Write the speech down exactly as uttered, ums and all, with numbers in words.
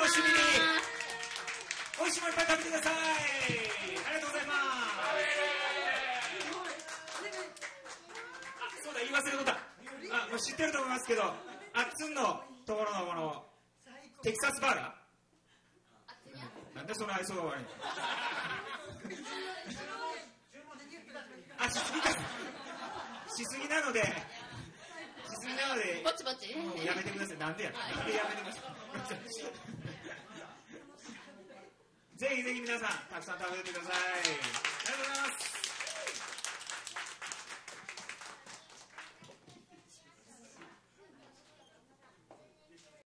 楽しみに。美味しいものいっぱい食べてください。ありがとうございます。あ、そうだ、言い忘れたことだ。あ、もう知ってると思いますけど、あっつんのところのこのテキサスバーガー、なんでその愛想が悪いの。あ、しすぎか、しすぎなので、しすぎなのでぼちぼちもうやめてください。なんでやなんでやめてください。ぜひぜひ皆さんたくさん食べてください。ありがとうございます。